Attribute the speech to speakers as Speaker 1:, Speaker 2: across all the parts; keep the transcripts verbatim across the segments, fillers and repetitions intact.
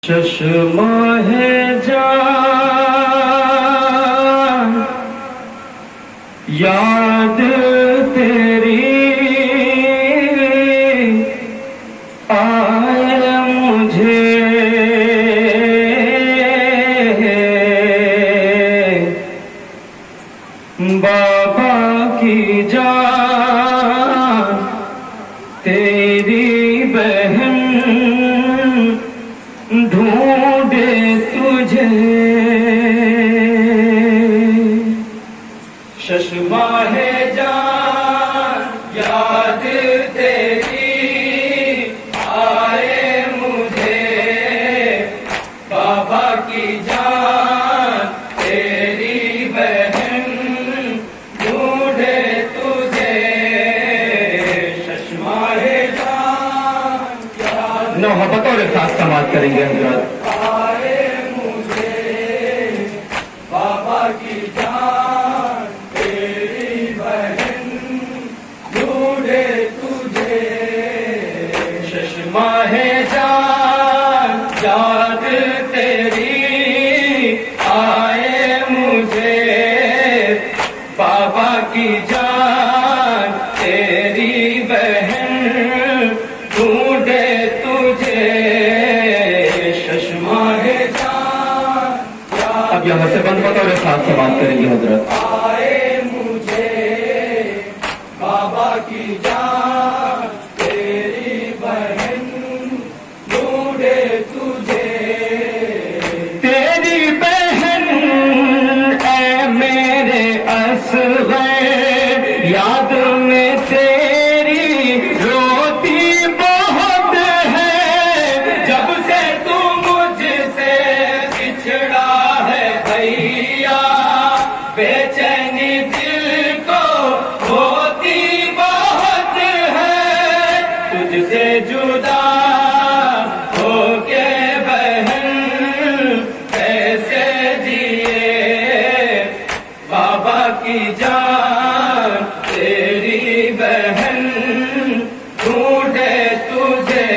Speaker 1: चश्मा है जान याद तेरी आए मुझे, बाबा की जान तेरी बहन ढूंढे तुझे। चश्मा है जान याद तेरी आए मुझे, बाबा की जान तेरी बहन ढूंढे तुझे। चश्मा है जान याद नो बतौर खास समाज करेंगे हजरत। आए मुझे बाबा की जान तेरी बहन ढूंढे तुझे। चश्मा है जान याद तेरी आए मुझे, बाबा की जान तेरी बहन ढूंढे तुझे। चश्मा है जान अब यहाँ से बंद बतौर साथ से बात करेंगे हजरत। आए मुझे बाबा की जान तेरी बहन ढूंढे तुझे। तेरी बहन ऐ मेरे असग़र याद में तेरी रोती बहुत है, जब से तू मुझसे बिछड़ा है भैया, बेचैनी दिल को होती बहुत है। तुझसे जुदा होके बहन कैसे जिए, बाबा की जान तेरी बहन ढूंढे तुझे।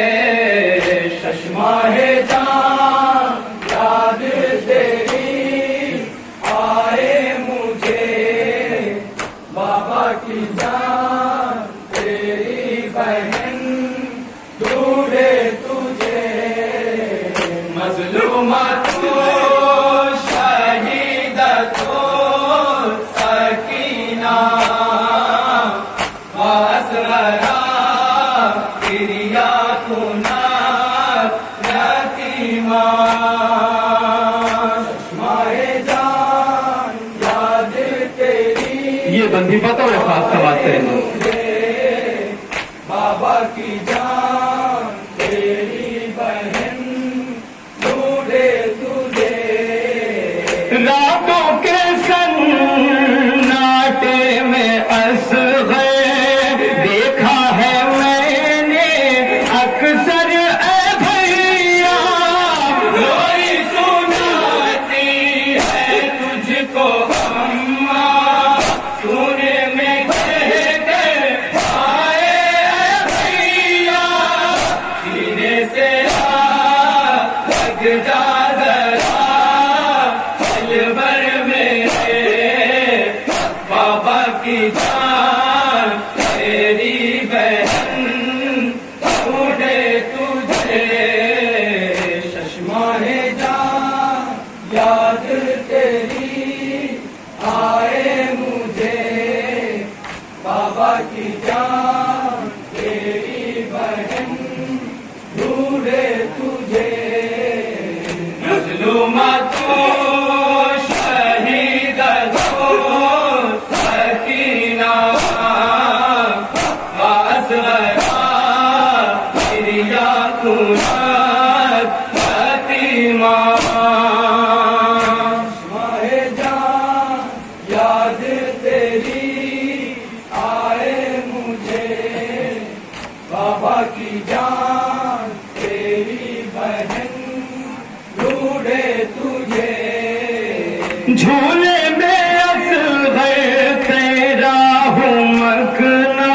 Speaker 1: चश्मा है जान याद तेरी आए मुझे, बाबा की जान तेरी बहन ढूंढे तुझे। मज़लूमा तू शहीदा तो सकीना वासरा क्रिया कुना यतीमा। चश्मा है जान याद तेरी ये बंदी बतौर खास समाज करेंगे। बाबा की जान तेरी बहन ढूंढे तुझे। रातों के सन्नाटे में असग़र देखा है मैंने अक्सर ए भैया, रोई सुनाती है तुझको अम्मा, सुने में कहकर आए भैया, सीने से लग जा जरा पल भर मेरे, बाबा की जान तेरी बहन ढूंढे तुझे। चश्मा है जान याद तेरी आए मुझे, बाबा की जान तेरी बहन ढूंढे तुझे। मज़लूमा तू शहीदा तो सकीना वासरा क्रिया कुना यतीमा। चश्मा है जान याद तेरी आए मुझे, बाबा की जान तेरी बहन ढूंढे तुझे। झूले में असग़र तेरा हूँ मखना,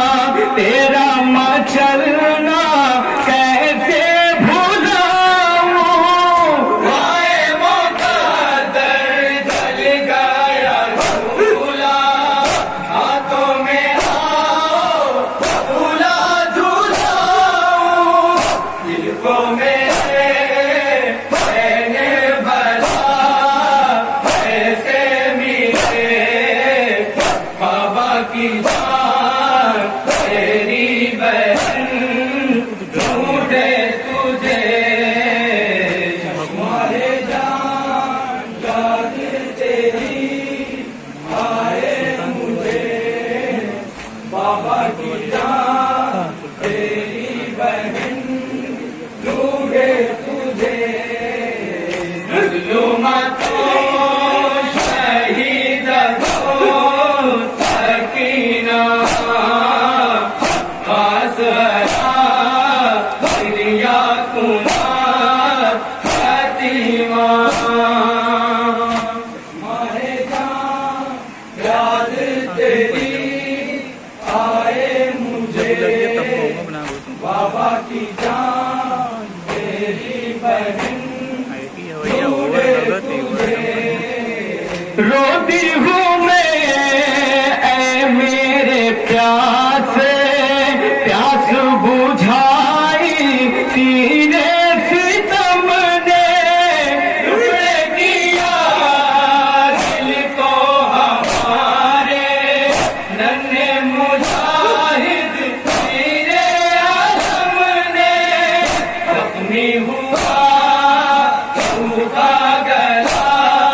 Speaker 1: तेरा मचलना कैसे भुलाऊं, माहे जान याद तेरी आए मुझे, बाबा की जान तेरी बहन रोती हूँ मैं ऐ मेरे प्यास, प्यास बुझाई तेरे सितम ने, टुकड़े किया दिल को हमारे नन्हे मुजाहिद तेरे आलम ने, जख्मी हुआ का गला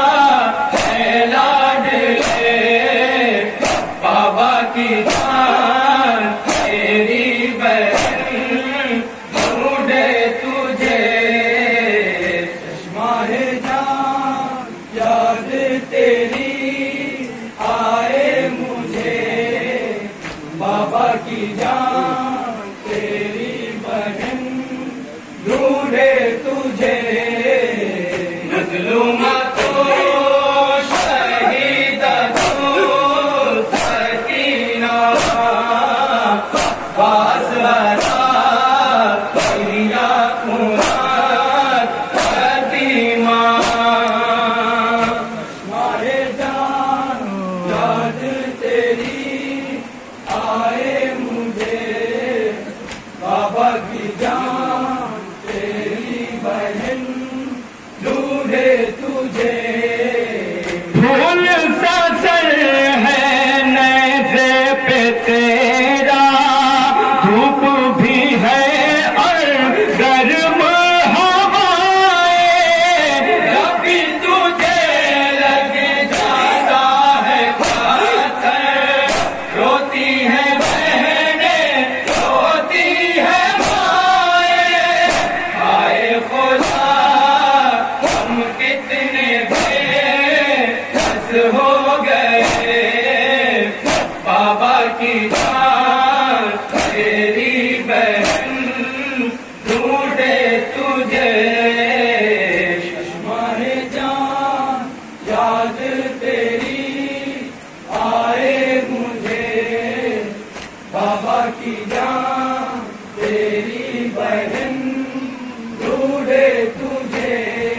Speaker 1: बाबा की जान तेरी बहन ढूंढे तुझे, माहे जान याद तेरी आए मुझे, बाबा की जान तेरी बहन ढूंढे तुझे, मजलूमा तो माहे जान याद तेरी आए मुझे, बाबा की जान तेरी बहन ढूंढे तुझे, फूल सा सर है नैज़े पे तेरा, धूप भी है और गर्म हवाएं, कभी तुझे लग जाता है पाथर, रोती है बहनें रोती है माएं, आए खुदा हम कितने बेबस हो गए, बाबा की जान तेरी बहन ढूंढे तुझे, माहे जान याद तेरी आए मुझे, बाबा की जान तेरी बहन ढूंढे तुझे,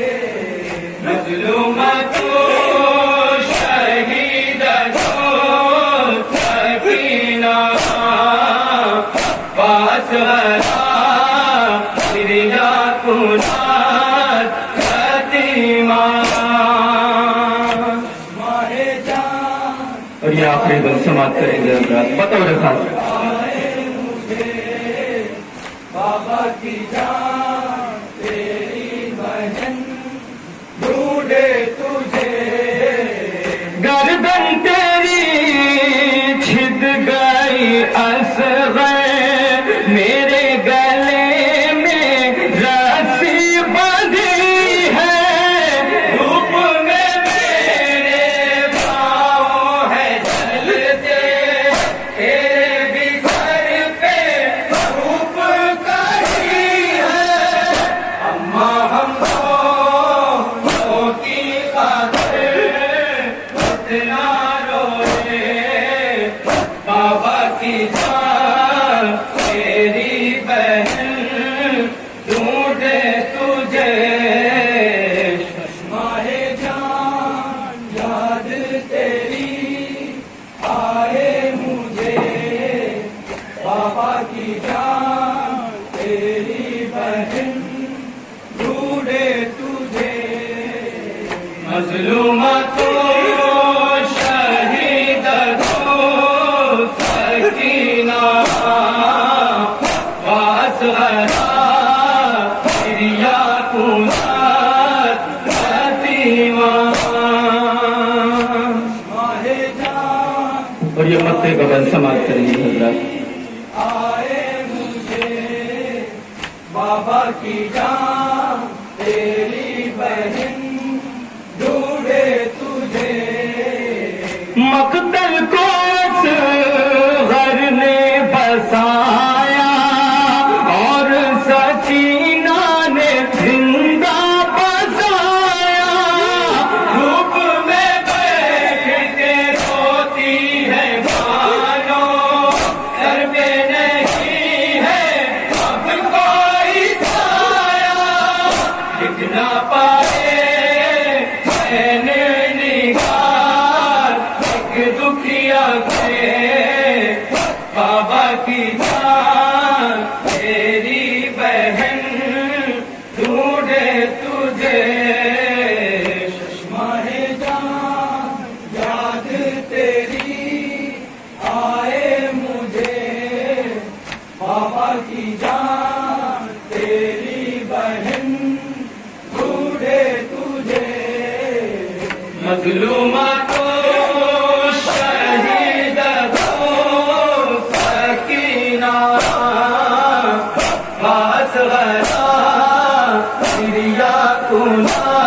Speaker 1: मजलूमा तो शहीद सकीना पास सिरिया कुनात सतीमा, माहे जान। और ये आखिरी बंद समाप्त करेंगे बतौर खास, मुझे बाबा की जान तेरी बहन ढूंढे तुझे, गर्दन तेरी छिद गई असग़र, मेरे गले में रस्सी बंधी है, धूप में मेरे पाँव है जलते, तेरे भी सर पे धूप कड़ी है, अम्मा हमको की खातिर इतना रोए, बाबा की जान तेरी बहन ढूंढे तुझे, माहे जान याद तेरी आए मुझे, बाबा की जान तेरी बहन ढूंढे तुझे, मजलूमा तो शहीद सकीना पास सिरिया कुनात सतीमा, माहे जान। और ये मत्ते का बंद समाप्त करेंगे हजरात, आए मुझे बाबा की जान तेरी बहन ढूंढे तुझे, मकतल को घर ने बसाया और सकीना ने जिंदा बसाया, दिख ना पाए मैंने निगार एक दुखिया के बाबा की जान तेरी बहन ढूंढे तुझे शश्माए जान याद तेरी आए मुझे बाबा की जान तेरी बहन ढूंढे तुझे मजलूमा को शहीद को सकीना पास गया सिरिया कुना